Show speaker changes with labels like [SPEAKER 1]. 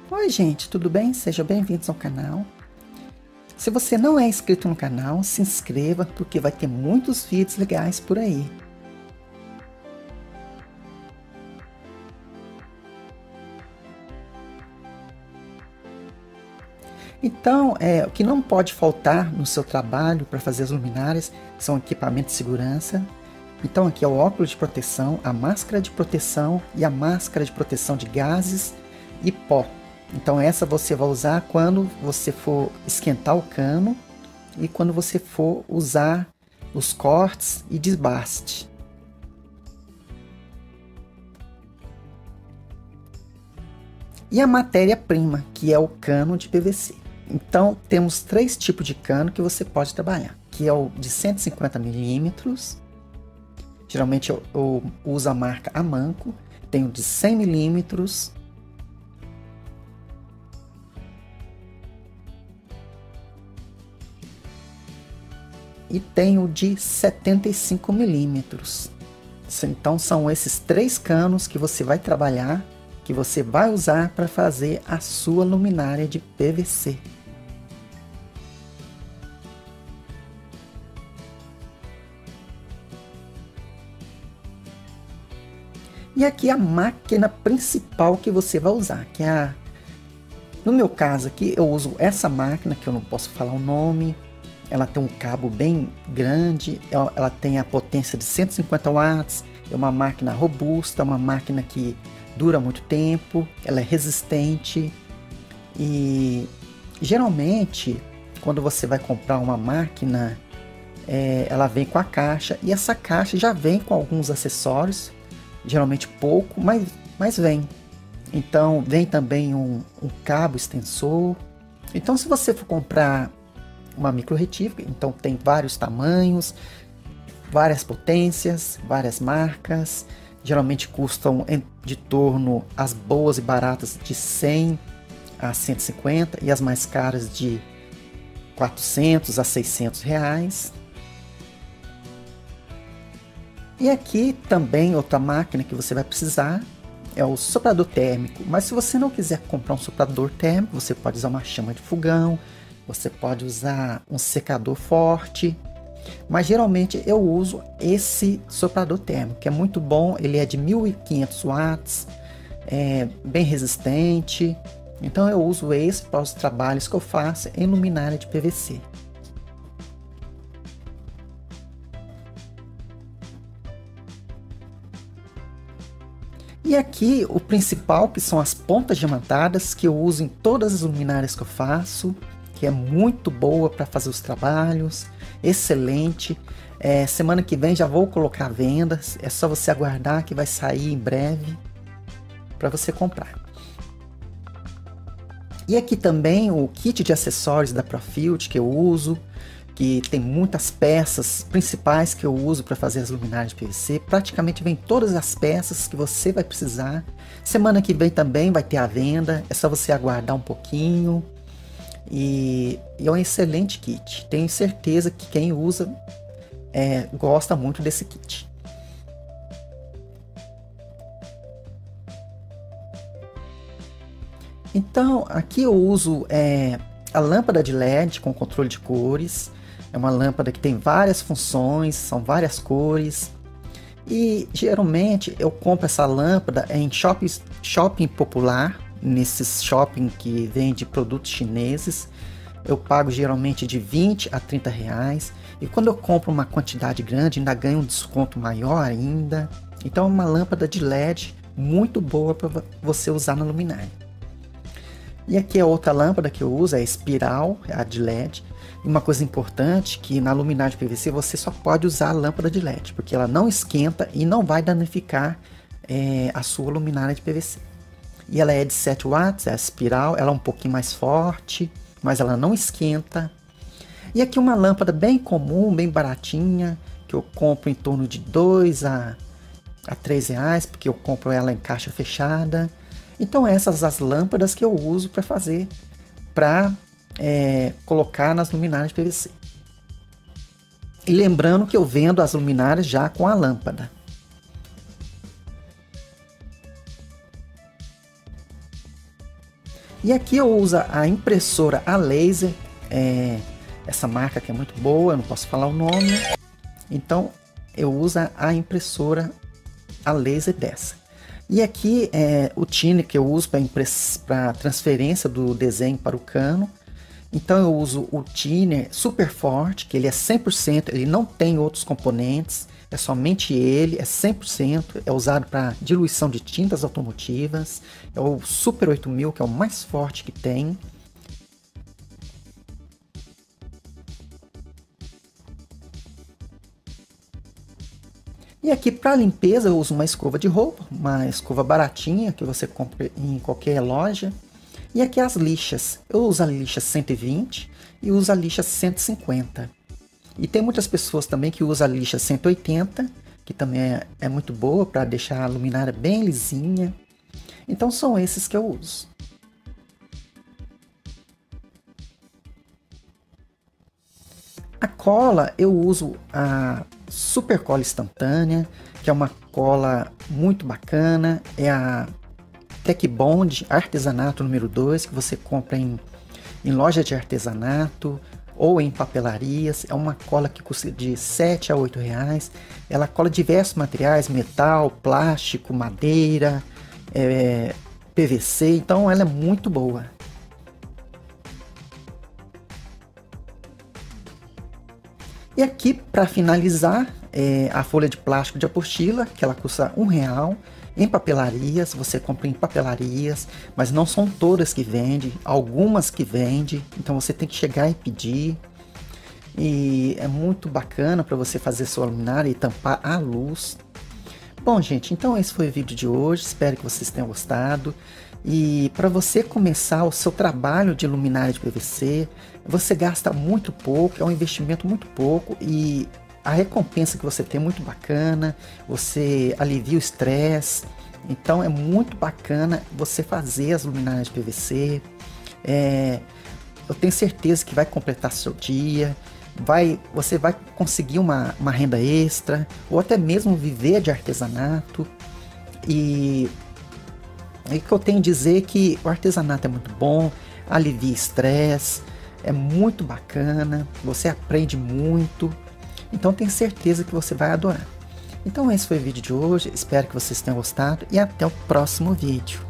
[SPEAKER 1] Oi gente, tudo bem? Sejam bem-vindos ao canal. Se você não é inscrito no canal, se inscreva porque vai ter muitos vídeos legais por aí. Então, o que não pode faltar no seu trabalho para fazer as luminárias são equipamentos de segurança. Então aqui é o óculos de proteção, a máscara de proteção e a máscara de proteção de gases e pó. Então essa você vai usar quando você for esquentar o cano e quando você for usar os cortes e desbaste. E a matéria-prima, que é o cano de PVC. Então temos três tipos de cano que você pode trabalhar, que é o de 150 milímetros. Geralmente eu uso a marca Amanco, tem o de 100 milímetros. E tem o de 75 milímetros. Então são esses três canos que você vai trabalhar, que você vai usar para fazer a sua luminária de PVC. E aqui a máquina principal que você vai usar, que é no meu caso aqui eu uso essa máquina, que eu não posso falar o nome. Ela tem um cabo bem grande, ela tem a potência de 150 watts, é uma máquina robusta, uma máquina que dura muito tempo, ela é resistente. E geralmente quando você vai comprar uma máquina, ela vem com a caixa, e essa caixa já vem com alguns acessórios, geralmente pouco, mas vem. Então vem também um cabo extensor. Então se você for comprar uma micro retífica, então tem vários tamanhos, várias potências, várias marcas, geralmente custam de torno, as boas e baratas, de 100 a 150 e as mais caras de 400 a 600 reais. E aqui também outra máquina que você vai precisar é o soprador térmico, mas se você não quiser comprar um soprador térmico, você pode usar uma chama de fogão, você pode usar um secador forte, mas geralmente eu uso esse soprador térmico, que é muito bom. Ele é de 1500 watts, é bem resistente. Então eu uso esse para os trabalhos que eu faço em luminária de PVC. E aqui o principal, que são as pontas diamantadas, que eu uso em todas as luminárias que eu faço, que é muito boa para fazer os trabalhos, excelente. Semana que vem já vou colocar à venda, é só você aguardar que vai sair em breve para você comprar. E aqui também o kit de acessórios da Profield que eu uso, que tem muitas peças principais que eu uso para fazer as luminárias de PVC. Praticamente vem todas as peças que você vai precisar. Semana que vem também vai ter à venda, é só você aguardar um pouquinho. E é um excelente kit. Tenho certeza que quem usa gosta muito desse kit. Então aqui eu uso a lâmpada de LED com controle de cores. É uma lâmpada que tem várias funções, são várias cores. E geralmente eu compro essa lâmpada em shopping popular, nesses shopping que vende produtos chineses. Eu pago geralmente de 20 a 30 reais. E quando eu compro uma quantidade grande, ainda ganho um desconto maior ainda. Então é uma lâmpada de LED muito boa para você usar na luminária. E aqui a outra lâmpada que eu uso é a espiral, a de LED. E uma coisa importante, que na luminária de PVC você só pode usar a lâmpada de LED, porque ela não esquenta e não vai danificar a sua luminária de PVC. E ela é de 7 watts, é a espiral, ela é um pouquinho mais forte, mas ela não esquenta. E aqui uma lâmpada bem comum, bem baratinha, que eu compro em torno de 2 a 3 reais, porque eu compro ela em caixa fechada. Então essas as lâmpadas que eu uso para fazer, para colocar nas luminárias de PVC. E lembrando que eu vendo as luminárias já com a lâmpada. E aqui eu uso a impressora a laser, essa marca que é muito boa, eu não posso falar o nome. Então eu uso a impressora a laser dessa. E aqui é o tine que eu uso para transferência do desenho para o cano. Então eu uso o thinner super forte, que ele é 100%, ele não tem outros componentes, é somente ele, é 100%, é usado para diluição de tintas automotivas. É o Super 8000, que é o mais forte que tem. E aqui para limpeza eu uso uma escova de roupa, uma escova baratinha que você compra em qualquer loja. E aqui as lixas, eu uso a lixa 120 e uso a lixa 150. E tem muitas pessoas também que usam a lixa 180, que também é muito boa para deixar a luminária bem lisinha. Então são esses que eu uso. A cola eu uso a Super Cola Instantânea, que é uma cola muito bacana, é a Tech Bond Artesanato número 2, que você compra em loja de artesanato ou em papelarias. É uma cola que custa de 7 a 8 reais. Ela cola diversos materiais, metal, plástico, madeira, PVC, então ela é muito boa. E aqui, para finalizar, a folha de plástico de apostila, que ela custa R$1 em papelarias. Você compra em papelarias, mas não são todas que vendem, algumas que vendem, então você tem que chegar e pedir. E é muito bacana para você fazer sua luminária e tampar a luz. Bom, gente, então esse foi o vídeo de hoje, espero que vocês tenham gostado. E para você começar o seu trabalho de luminária de PVC, você gasta muito pouco, é um investimento muito pouco e a recompensa que você tem é muito bacana, você alivia o estresse. Então é muito bacana você fazer as luminárias de PVC. Eu tenho certeza que vai completar seu dia, você vai conseguir uma renda extra, ou até mesmo viver de artesanato. E o que eu tenho a dizer é que o artesanato é muito bom, alivia estresse, é muito bacana, você aprende muito, então tenho certeza que você vai adorar. Então esse foi o vídeo de hoje, espero que vocês tenham gostado e até o próximo vídeo.